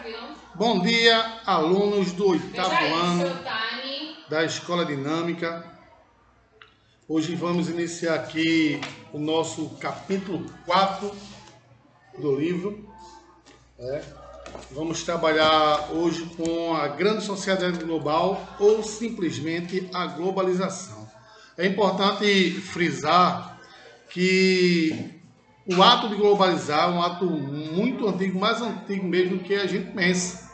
Bom dia, alunos do oitavo ano da Escola Dinâmica. Hoje vamos iniciar aqui o nosso capítulo 4 do livro. Vamos trabalhar hoje com a grande sociedade global ou simplesmente a globalização. É importante frisar que o ato de globalizar é um ato muito antigo, mais antigo mesmo do que a gente pensa.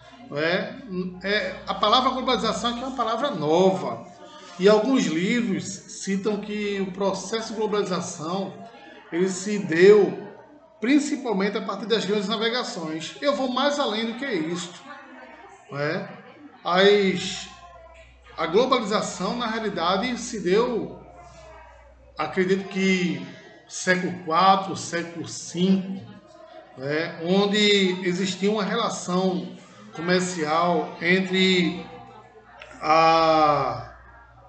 A palavra globalização aqui é uma palavra nova. E alguns livros citam que o processo de globalização ele se deu principalmente a partir das grandes navegações. Eu vou mais além do que isso. A globalização, na realidade, se deu, acredito que século IV, século V, onde existia uma relação comercial entre a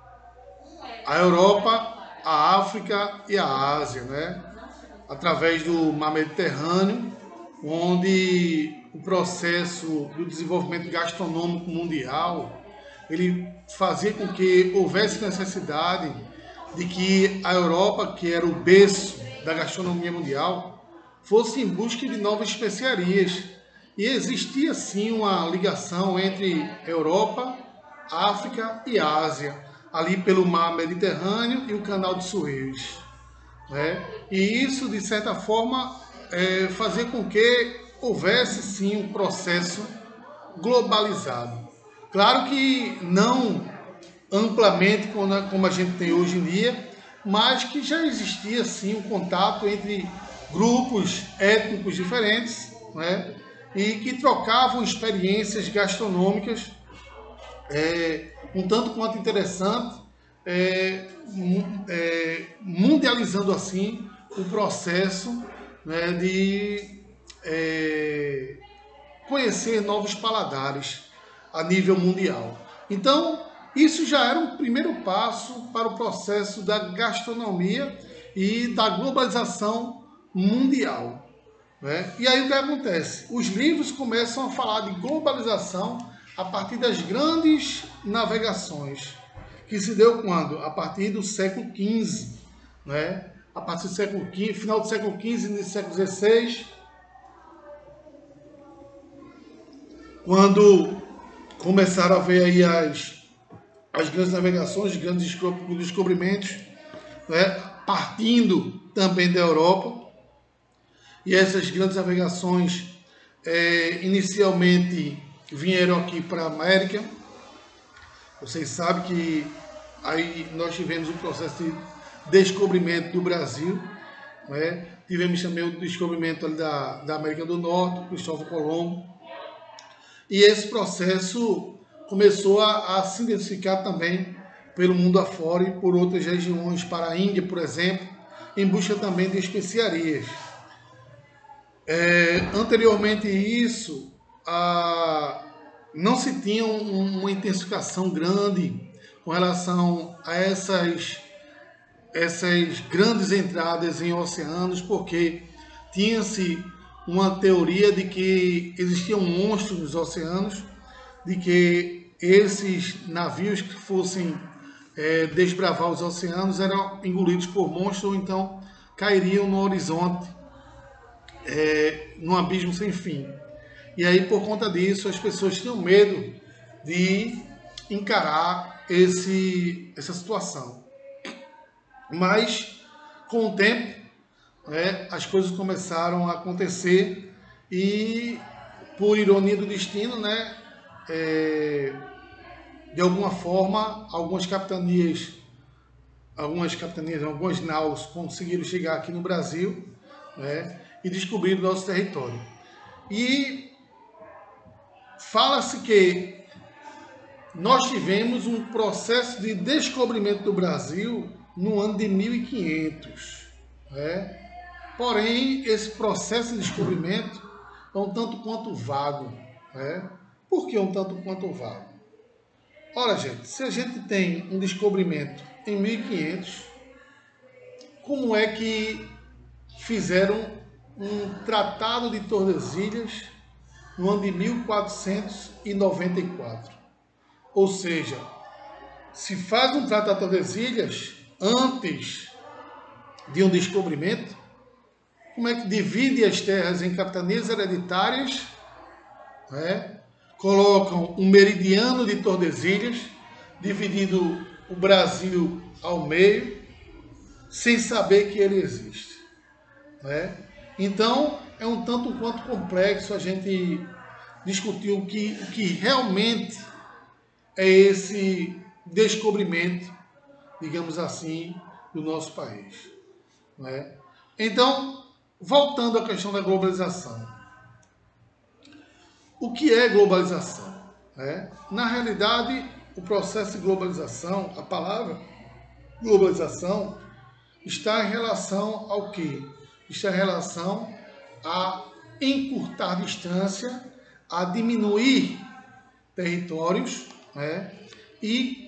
Europa, a África e a Ásia, através do mar Mediterrâneo, onde o processo do desenvolvimento gastronômico mundial ele fazia com que houvesse necessidade de que a Europa, que era o berço da gastronomia mundial, fosse em busca de novas especiarias. E existia sim uma ligação entre Europa, África e Ásia, ali pelo mar Mediterrâneo e o canal de Suez. E isso, de certa forma, fazia com que houvesse sim um processo globalizado. Claro que não amplamente como a gente tem hoje em dia, mas que já existia sim um contato entre grupos étnicos diferentes, e que trocavam experiências gastronômicas um tanto quanto interessante, mundializando assim o processo de conhecer novos paladares a nível mundial. Então, isso já era um primeiro passo para o processo da gastronomia e da globalização mundial. E aí o que acontece? Os livros começam a falar de globalização a partir das grandes navegações, que se deu quando? A partir do século XV, a partir do século XV, final do século XV, início do século XVI, quando começaram a ver aí as grandes navegações, os grandes descobrimentos, partindo também da Europa. E essas grandes navegações inicialmente vieram aqui para a América. Vocês sabem que aí nós tivemos o processo de descobrimento do Brasil. Tivemos também o descobrimento ali da América do Norte, Cristóvão Colombo. E esse processo começou a se intensificar também pelo mundo afora e por outras regiões, para a Índia, por exemplo, em busca também de especiarias. Anteriormente isso, não se tinha uma intensificação grande com relação a essas grandes entradas em oceanos, porque tinha-se uma teoria de que existiam monstros nos oceanos, de que esses navios que fossem desbravar os oceanos eram engolidos por monstros, ou então cairiam no horizonte, num abismo sem fim. E aí, por conta disso, as pessoas tinham medo de encarar essa situação. Mas, com o tempo, as coisas começaram a acontecer e, por ironia do destino, de alguma forma, algumas naus conseguiram chegar aqui no Brasil, e descobrir o nosso território. E fala-se que nós tivemos um processo de descobrimento do Brasil no ano de 1500. Porém, esse processo de descobrimento é um tanto quanto vago. Por que um tanto quanto vago? Ora, gente, se a gente tem um descobrimento em 1500, como é que fizeram um tratado de Tordesilhas no ano de 1494. Ou seja, se faz um Tratado de Tordesilhas antes de um descobrimento, como é que divide as terras em capitanias hereditárias, né? Colocam um meridiano de Tordesilhas, dividindo o Brasil ao meio, sem saber que ele existe, né? Então, é um tanto quanto complexo a gente discutir o que realmente é esse descobrimento, digamos assim, do nosso país, né? Então, voltando à questão da globalização. O que é globalização, né? Na realidade, o processo de globalização, a palavra globalização, está em relação ao quê? Está em relação a encurtar distância, a diminuir territórios, né? E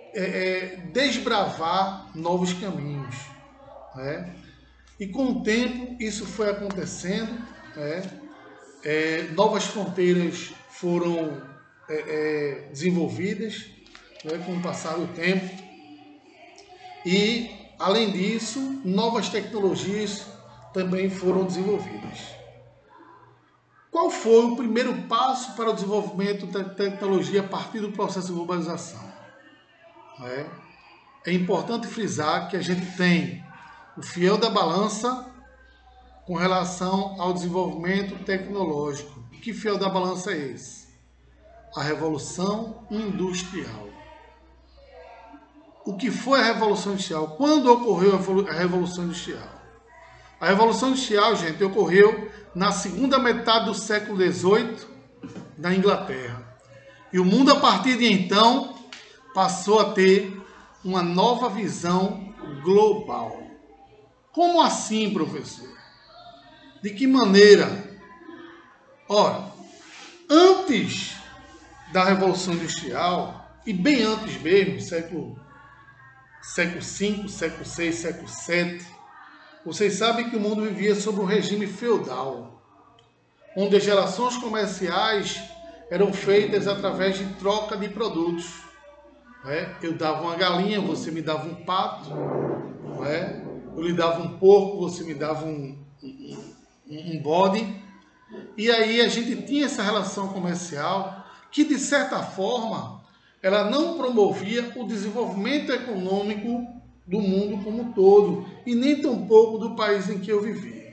desbravar novos caminhos, né? E com o tempo isso foi acontecendo, né? Novas fronteiras foram desenvolvidas, né, com o passar do tempo. E, além disso, novas tecnologias também foram desenvolvidas. Qual foi o primeiro passo para o desenvolvimento da tecnologia a partir do processo de globalização? É importante frisar que a gente tem o fiel da balança com relação ao desenvolvimento tecnológico. Que fiel da balança é esse? A Revolução Industrial. O que foi a Revolução Industrial? Quando ocorreu a Revolução Industrial? A Revolução Industrial, gente, ocorreu na segunda metade do século XVIII na Inglaterra. E o mundo, a partir de então, passou a ter uma nova visão global. Como assim, professor? De que maneira? Ora, antes da Revolução Industrial, e bem antes mesmo, século V, século VI, século VII, vocês sabem que o mundo vivia sob um regime feudal, onde as relações comerciais eram feitas através de troca de produtos. Eu dava uma galinha, você me dava um pato, eu lhe dava um porco, você me dava um bode. E aí a gente tinha essa relação comercial que, de certa forma, ela não promovia o desenvolvimento econômico do mundo como um todo, e nem tampouco do país em que eu vivia.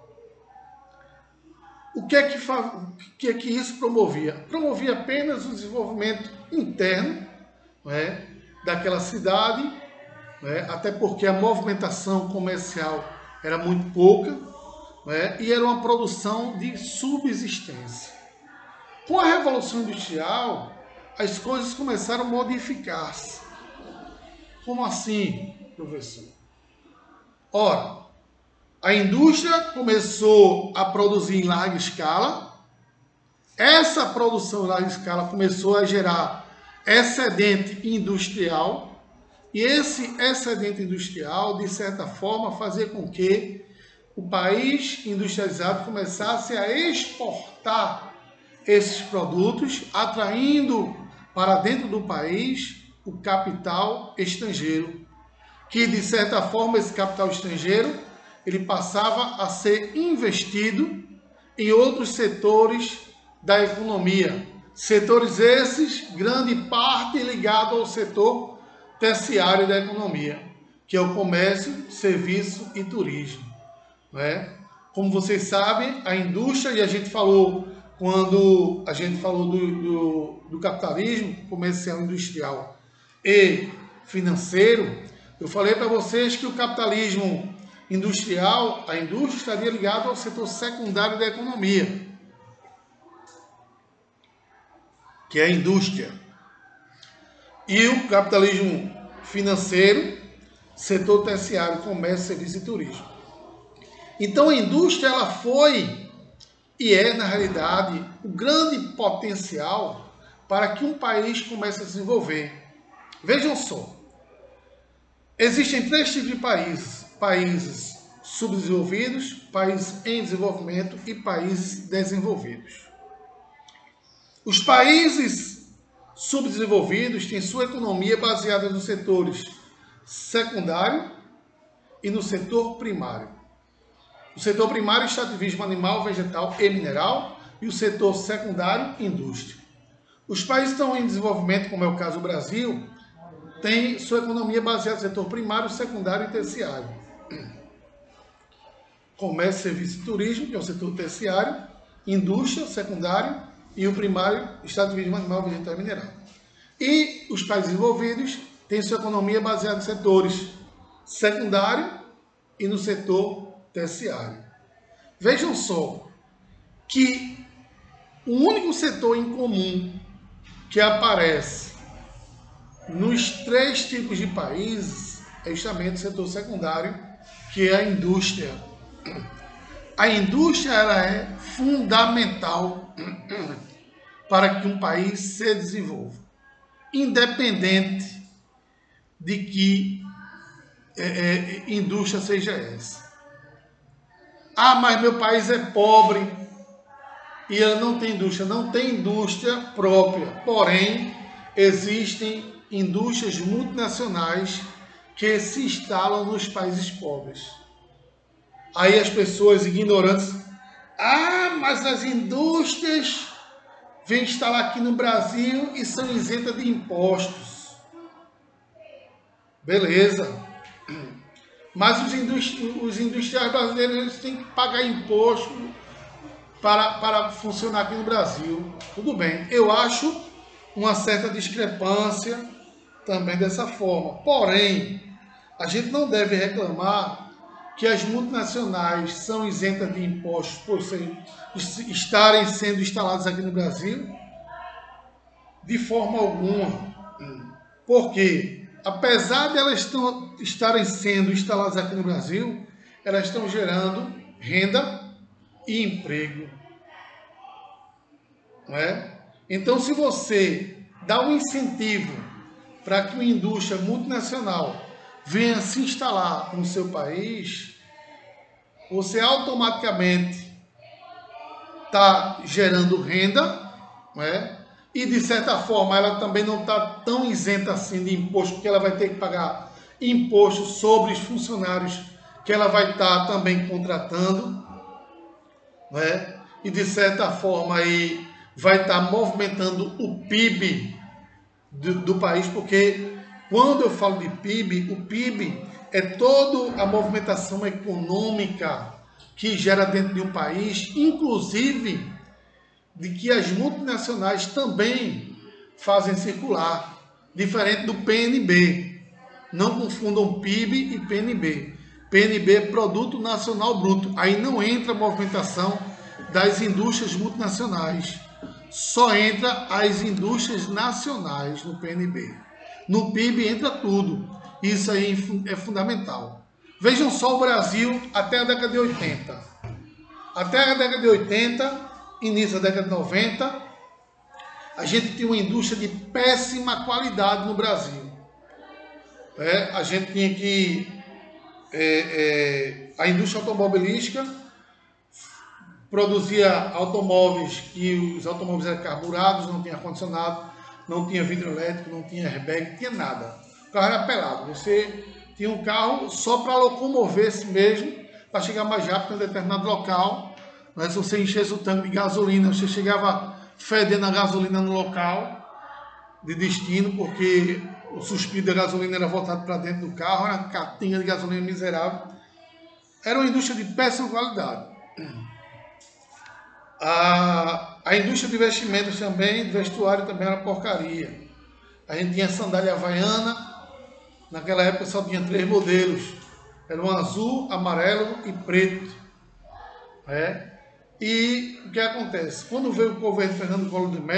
O que é que isso promovia? Promovia apenas o desenvolvimento interno, daquela cidade, até porque a movimentação comercial era muito pouca, e era uma produção de subsistência. Com a Revolução Industrial, as coisas começaram a modificar-se. Como assim, professor? Ora, a indústria começou a produzir em larga escala. Essa produção em larga escala começou a gerar excedente industrial. E esse excedente industrial, de certa forma, fazia com que o país industrializado começasse a exportar esses produtos, atraindo para dentro do país o capital estrangeiro, que, de certa forma, esse capital estrangeiro ele passava a ser investido em outros setores da economia. Setores esses, grande parte ligado ao setor terciário da economia, que é o comércio, serviço e turismo. Como vocês sabem, a indústria, e a gente falou quando a gente falou do capitalismo comercial, industrial e financeiro, eu falei para vocês que o capitalismo industrial, a indústria estaria ligada ao setor secundário da economia, que é a indústria. E o capitalismo financeiro, setor terciário, comércio, serviço e turismo. Então a indústria ela foi e é, na realidade, o grande potencial para que um país comece a se desenvolver. Vejam só, existem três tipos de países: países subdesenvolvidos, países em desenvolvimento e países desenvolvidos. Os países subdesenvolvidos têm sua economia baseada nos setores secundário e no setor primário. O setor primário, extrativismo animal, vegetal e mineral, e o setor secundário, indústria. Os países que estão em desenvolvimento, como é o caso do Brasil, têm sua economia baseada no setor primário, secundário e terciário. Comércio, serviço e turismo, que é o setor terciário, indústria, secundário, e o primário, extrativismo animal, vegetal e mineral. E os países desenvolvidos têm sua economia baseada nos setores secundário e no setor terciário. Vejam só que o único setor em comum que aparece nos três tipos de países é justamente o setor secundário, que é a indústria. A indústria ela é fundamental para que um país se desenvolva, independente de que indústria seja essa. Ah, mas meu país é pobre e ele não tem indústria. Não tem indústria própria, porém existem indústrias multinacionais que se instalam nos países pobres. Aí as pessoas ignorantes, mas as indústrias vêm instalar aqui no Brasil e são isentas de impostos. Beleza. Mas os industriais brasileiros eles têm que pagar imposto para funcionar aqui no Brasil. Tudo bem. Eu acho uma certa discrepância também dessa forma. Porém, a gente não deve reclamar que as multinacionais são isentas de impostos por estarem sendo instaladas aqui no Brasil, de forma alguma. Porque, apesar de elas estarem sendo instaladas aqui no Brasil, elas estão gerando renda e emprego. Não é? Então, se você dá um incentivo para que uma indústria multinacional venha se instalar no seu país, você automaticamente está gerando renda, não é? E de certa forma ela também não está tão isenta assim de imposto, porque ela vai ter que pagar imposto sobre os funcionários que ela vai estar também contratando, não é? E de certa forma aí vai estar movimentando o PIB do país, porque quando eu falo de PIB, o PIB é toda a movimentação econômica que gera dentro de um país, inclusive de que as multinacionais também fazem circular, diferente do PNB. Não confundam PIB e PNB. PNB é Produto Nacional Bruto. Aí não entra a movimentação das indústrias multinacionais. Só entra as indústrias nacionais no PNB. No PIB entra tudo. Isso aí é fundamental. Vejam só o Brasil até a década de 80. Até a década de 80, início da década de 90, a gente tinha uma indústria de péssima qualidade no Brasil. A gente tinha que... a indústria automobilística produzia automóveis que os automóveis eram carburados, não tinha ar-condicionado, não tinha vidro elétrico, não tinha airbag, não tinha nada. O carro era pelado. Você tinha um carro só para locomover-se mesmo, para chegar mais rápido em um determinado local. Mas se você enchesse o tanque de gasolina, você chegava fedendo a gasolina no local de destino, porque o suspiro da gasolina era voltado para dentro do carro, era uma catinha de gasolina miserável. Era uma indústria de péssima qualidade. A indústria de vestimentos também, de vestuário também era porcaria. A gente tinha sandália havaiana, naquela época só tinha 3 modelos. Era um azul, amarelo e preto. E o que acontece? Quando veio o governo Fernando Collor de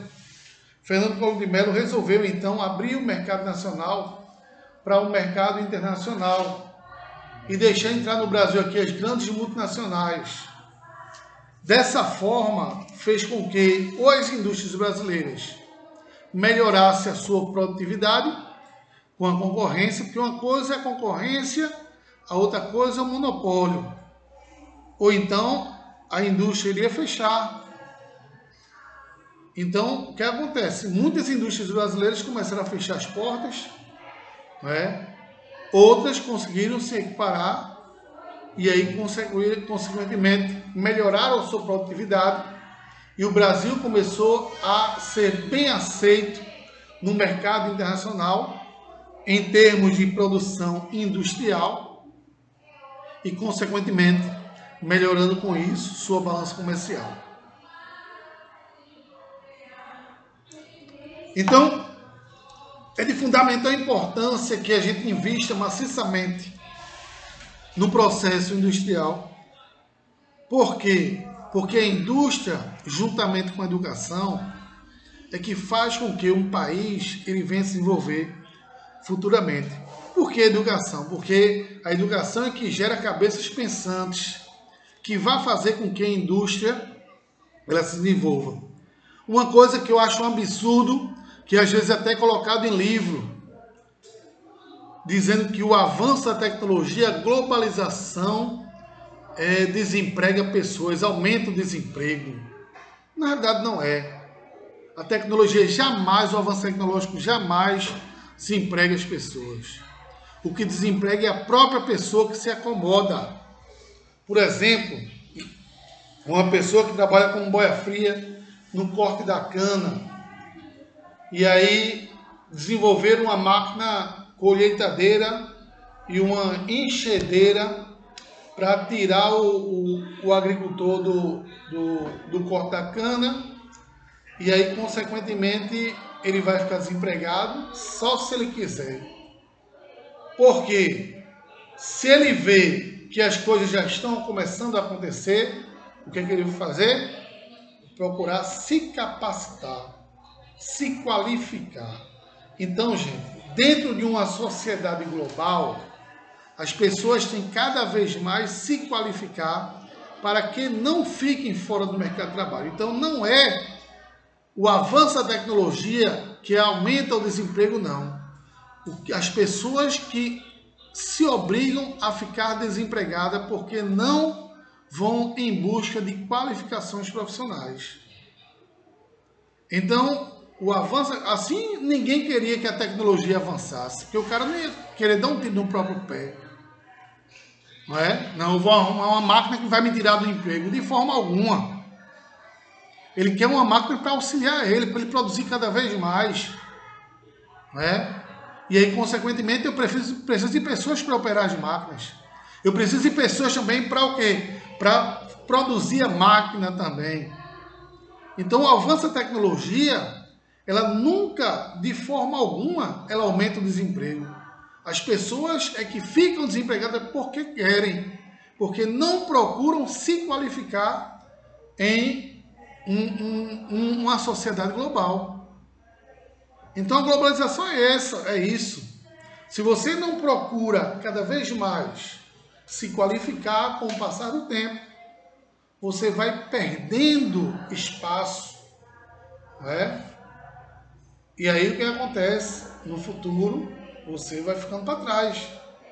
Mello resolveu então abrir o mercado nacional para o mercado internacional e deixar entrar no Brasil aqui as grandes multinacionais. Dessa forma, fez com que as indústrias brasileiras melhorassem a sua produtividade com a concorrência, porque uma coisa é a concorrência, a outra coisa é o monopólio. Ou então, a indústria iria fechar. Então, o que acontece? Muitas indústrias brasileiras começaram a fechar as portas, né? Outras conseguiram se equiparar e aí, consequentemente, melhoraram a sua produtividade e o Brasil começou a ser bem aceito no mercado internacional em termos de produção industrial e, consequentemente, melhorando com isso sua balança comercial. Então, é de fundamental importância que a gente invista maciçamente no processo industrial. Por quê? Porque a indústria, juntamente com a educação, é que faz com que um país ele venha se desenvolver futuramente. Por que educação? Porque a educação é que gera cabeças pensantes, que vai fazer com que a indústria ela se desenvolva. Uma coisa que eu acho um absurdo, que às vezes é até colocado em livro, dizendo que o avanço da tecnologia, a globalização, desemprega pessoas, aumenta o desemprego. Na verdade não é. A tecnologia jamais, o avanço tecnológico jamais desemprega as pessoas. O que desemprega é a própria pessoa que se acomoda. Por exemplo, uma pessoa que trabalha com boia fria no corte da cana e aí desenvolver uma máquina colheitadeira e uma enxedeira para tirar o agricultor do corte da cana e aí, consequentemente, ele vai ficar desempregado só se ele quiser. Por quê? Se ele vê que as coisas já estão começando a acontecer, o que é que ele vai fazer? Procurar se capacitar, se qualificar. Então, gente, dentro de uma sociedade global, as pessoas têm cada vez mais se qualificar para que não fiquem fora do mercado de trabalho. Então, não é o avanço da tecnologia que aumenta o desemprego, não. As pessoas que se obrigam a ficar desempregadas porque não vão em busca de qualificações profissionais. Então, o avanço, assim ninguém queria que a tecnologia avançasse, porque o cara não ia querer dar um tiro no próprio pé. Não é? Não, eu vou arrumar uma máquina que vai me tirar do emprego, de forma alguma. Ele quer uma máquina para auxiliar ele, para ele produzir cada vez mais. Não é? E aí, consequentemente, eu preciso de pessoas para operar as máquinas. Eu preciso de pessoas também para o quê? Para produzir a máquina também. Então, o avanço da tecnologia, ela nunca, de forma alguma, ela aumenta o desemprego. As pessoas é que ficam desempregadas porque querem, porque não procuram se qualificar em uma sociedade global. Então a globalização é essa, é isso. Se você não procura cada vez mais se qualificar com o passar do tempo, você vai perdendo espaço, né? E aí o que acontece? No futuro, você vai ficando para trás.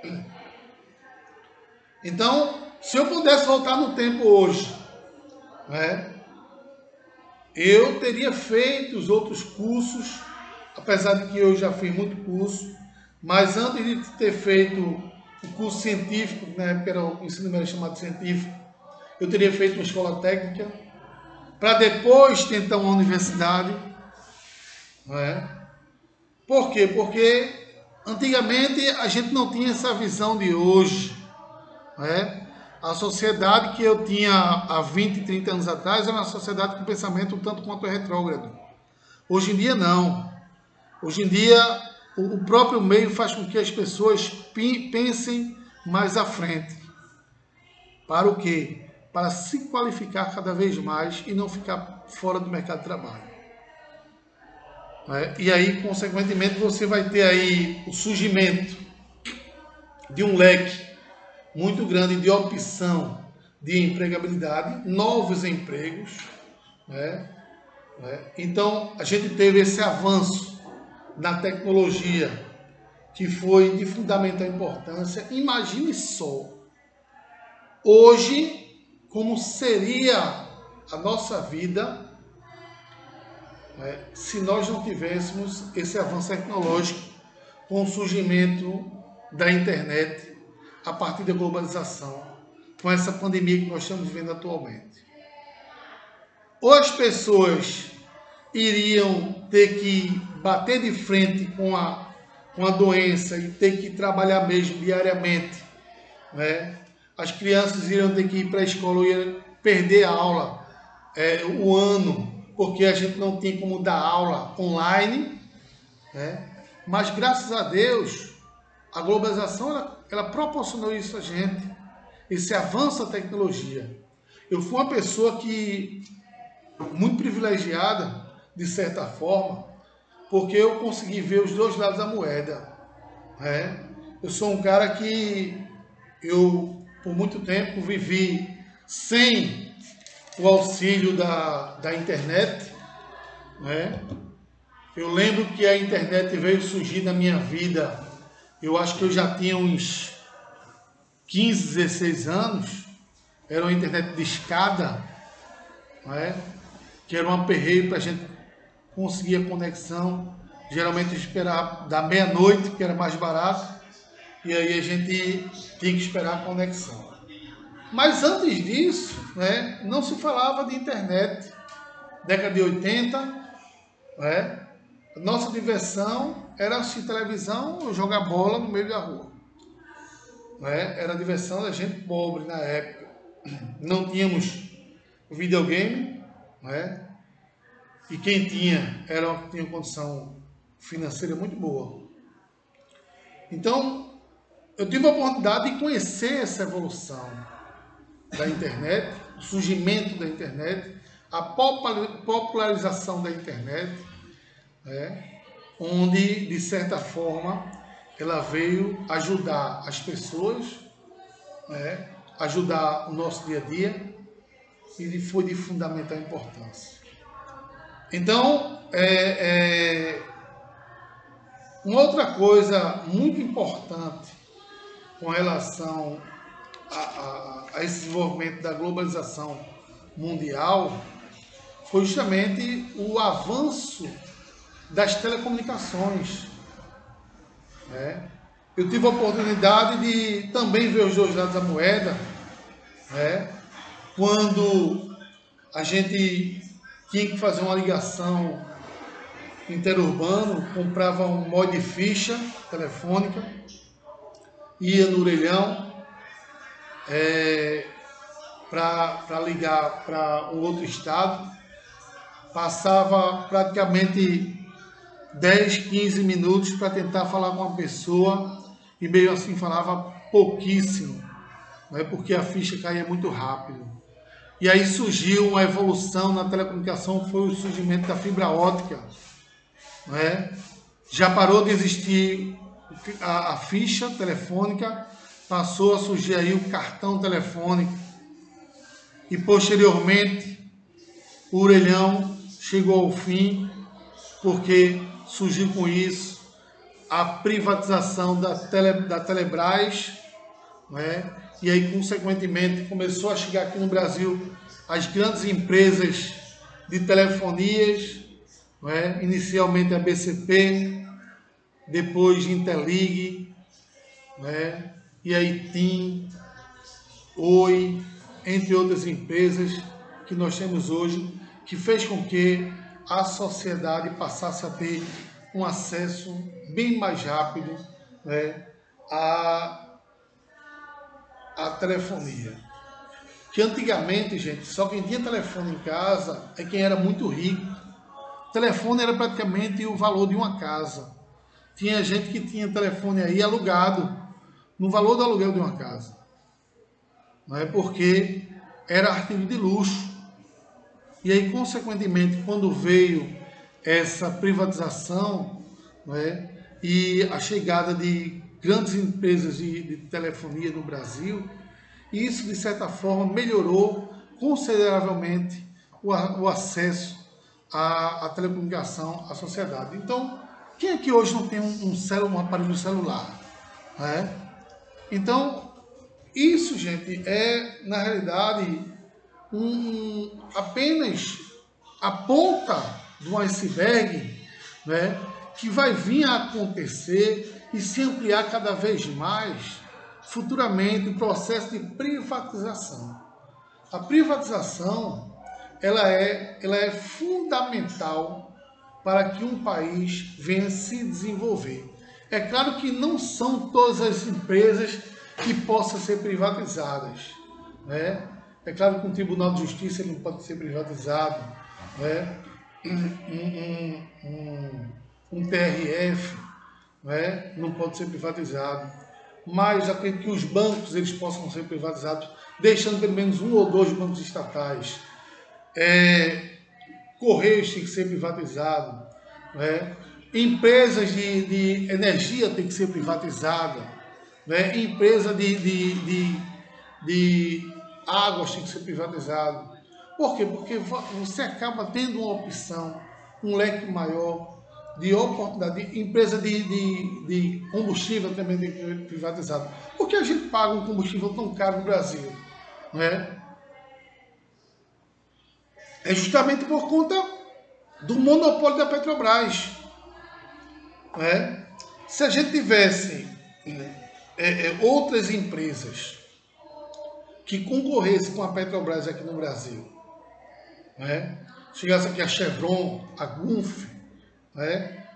Então, se eu pudesse voltar no tempo hoje, né, eu teria feito os outros cursos, apesar de que eu já fiz muito curso, mas antes de ter feito o curso científico, na época era o ensino médio chamado científico, eu teria feito uma escola técnica, para depois tentar uma universidade. Não é? Por quê? Porque antigamente a gente não tinha essa visão de hoje. Não é? A sociedade que eu tinha há 20, 30 anos atrás era uma sociedade com pensamento tanto quanto retrógrado. Hoje em dia não. Hoje em dia o próprio meio faz com que as pessoas pensem mais à frente. Para o quê? Para se qualificar cada vez mais e não ficar fora do mercado de trabalho. E aí, consequentemente, você vai ter aí o surgimento de um leque muito grande de opção de empregabilidade, novos empregos. Então, a gente teve esse avanço na tecnologia que foi de fundamental importância. Imagine só, hoje, como seria a nossa vida né, se nós não tivéssemos esse avanço tecnológico com o surgimento da internet a partir da globalização, com essa pandemia que nós estamos vivendo atualmente. Ou as pessoas iriam ter que bater de frente com a doença e ter que trabalhar mesmo diariamente, né? As crianças iriam ter que ir para a escola, iriam perder a aula o ano, porque a gente não tem como dar aula online, né? Mas graças a Deus, a globalização ela proporcionou isso a gente, esse avanço da tecnologia. Eu fui uma pessoa muito privilegiada, de certa forma, porque eu consegui ver os dois lados da moeda, né? Eu sou um cara que por muito tempo, vivi sem o auxílio da internet, né? Eu lembro que a internet veio surgir na minha vida, eu acho que eu já tinha uns 15, 16 anos, era uma internet de escada, né? Que era um aperreio para a gente conseguir a conexão. Geralmente esperava da meia-noite, que era mais barato, e aí a gente tinha que esperar a conexão. Mas antes disso, né, não se falava de internet. Década de 80, né, nossa diversão era assistir televisão ou jogar bola no meio da rua. Né? Era a diversão da gente pobre na época. Não tínhamos videogame, né? E quem tinha tinha condição financeira muito boa. Então, eu tive a oportunidade de conhecer essa evolução da internet, o surgimento da internet, a popularização da internet, né? Onde, de certa forma, ela veio ajudar as pessoas, né? Ajudar o nosso dia a dia, e foi de fundamental importância. Então, uma outra coisa muito importante com relação a esse desenvolvimento da globalização mundial foi justamente o avanço das telecomunicações, né? Eu tive a oportunidade de também ver os dois lados da moeda, né? Quando a gente tinha que fazer uma ligação interurbano, comprava um mod ficha telefônica, ia no orelhão para ligar para um outro estado, passava praticamente 10, 15 minutos para tentar falar com uma pessoa e meio assim falava pouquíssimo, né, porque a ficha caía muito rápido. E aí surgiu uma evolução na telecomunicação, foi o surgimento da fibra óptica, né? Já parou de existir a ficha telefônica, passou a surgir aí o cartão telefônico e posteriormente o orelhão chegou ao fim, porque surgiu com isso a privatização da Telebrás, né? E aí, consequentemente, começou a chegar aqui no Brasil as grandes empresas de telefonias, né? Inicialmente a BCP, depois Interlig, né? E aí TIM, Oi, entre outras empresas que nós temos hoje, que fez com que a sociedade passasse a ter um acesso bem mais rápido, né, à telefonia. Que antigamente, gente, só quem tinha telefone em casa é quem era muito rico. O telefone era praticamente o valor de uma casa. Tinha gente que tinha telefone aí alugado, no valor do aluguel de uma casa. Não é porque era artigo de luxo. E aí, consequentemente, quando veio essa privatização, não é, e a chegada de grandes empresas de telefonia no Brasil, isso, de certa forma, melhorou consideravelmente o acesso à telecomunicação à sociedade. Então, quem aqui hoje não tem um aparelho celular? Né? Então, isso, gente, na realidade, apenas a ponta de um iceberg, né, que vai vir a acontecer e se ampliar cada vez mais futuramente o processo de privatização. A privatização ela é fundamental para que um país venha se desenvolver. É claro que não são todas as empresas que possam ser privatizadas, né? É claro que um tribunal de justiça ele não pode ser privatizado, né? Um TRF, né? Não pode ser privatizado. Mas acredito que os bancos eles possam ser privatizados, deixando pelo menos um ou dois bancos estatais. Correios tem que ser privatizado, né? Empresas de energia tem que ser privatizada, né? Empresa de águas tem que ser privatizado. Por quê? Porque você acaba tendo uma opção, um leque maior de oportunidade. Empresa de combustível também tem que ser privatizado. Por que a gente paga um combustível tão caro no Brasil? Não é? É justamente por conta do monopólio da Petrobras. Né? Se a gente tivesse outras empresas que concorressem com a Petrobras aqui no Brasil, né? Chegasse aqui a Chevron, a Gunf, né?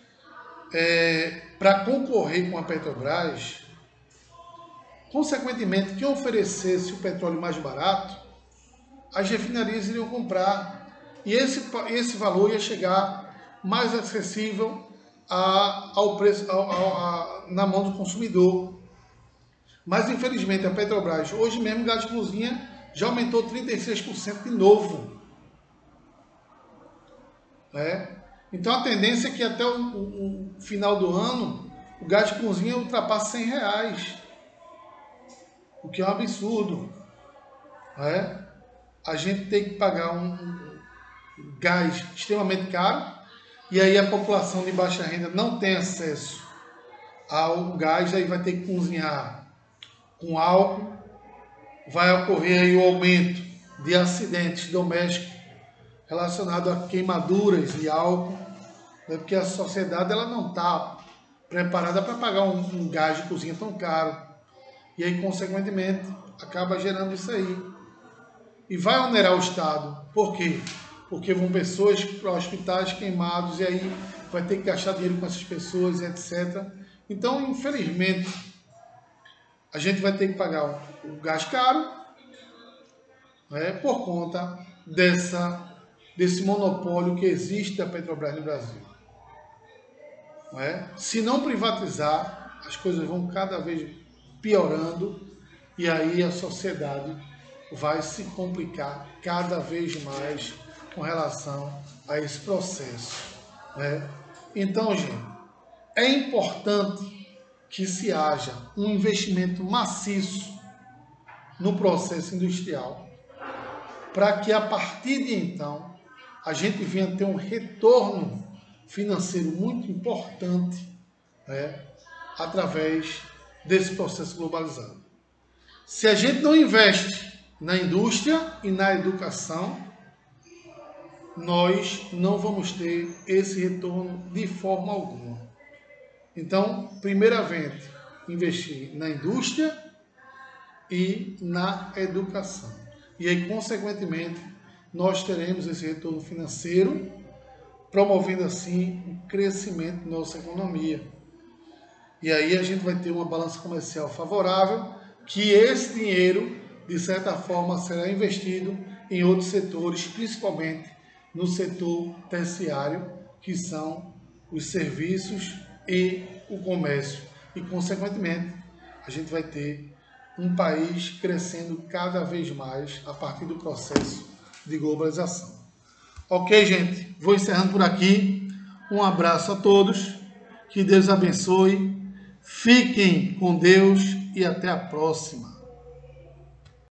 Para concorrer com a Petrobras, consequentemente, quem oferecesse o petróleo mais barato, as refinarias iriam comprar. E esse valor ia chegar mais acessível ao preço, na mão do consumidor. Mas, infelizmente, a Petrobras, hoje mesmo, o gás de cozinha já aumentou 36% de novo. Né? Então, a tendência é que até o final do ano, o gás de cozinha ultrapasse R$100. O que é um absurdo. Né? A gente tem que pagar um gás extremamente caro, e aí a população de baixa renda não tem acesso ao gás, aí vai ter que cozinhar com álcool, vai ocorrer aí o aumento de acidentes domésticos relacionados a queimaduras de álcool, né? Porque a sociedade ela não está preparada para pagar um gás de cozinha tão caro, e aí consequentemente acaba gerando isso aí. E vai onerar o Estado. Por quê? Porque vão pessoas para hospitais queimados e aí vai ter que gastar dinheiro com essas pessoas, etc. Então, infelizmente, a gente vai ter que pagar o gás caro, né, por conta desse monopólio que existe da Petrobras no Brasil. Não é? Se não privatizar, as coisas vão cada vez piorando e aí a sociedade vai se complicar cada vez mais com relação a esse processo. Né? Então, gente, é importante que se haja um investimento maciço no processo industrial, para que a partir de então a gente venha ter um retorno financeiro muito importante, né, através desse processo globalizado. Se a gente não investe na indústria e na educação, nós não vamos ter esse retorno de forma alguma. Então, primeiramente, investir na indústria e na educação. E aí, consequentemente, nós teremos esse retorno financeiro, promovendo assim o crescimento da nossa economia. E aí a gente vai ter uma balança comercial favorável, que esse dinheiro, de certa forma, será investido em outros setores, principalmente no setor terciário, que são os serviços e o comércio. E, consequentemente, a gente vai ter um país crescendo cada vez mais a partir do processo de globalização. Ok, gente? Vou encerrando por aqui. Um abraço a todos. Que Deus abençoe. Fiquem com Deus e até a próxima.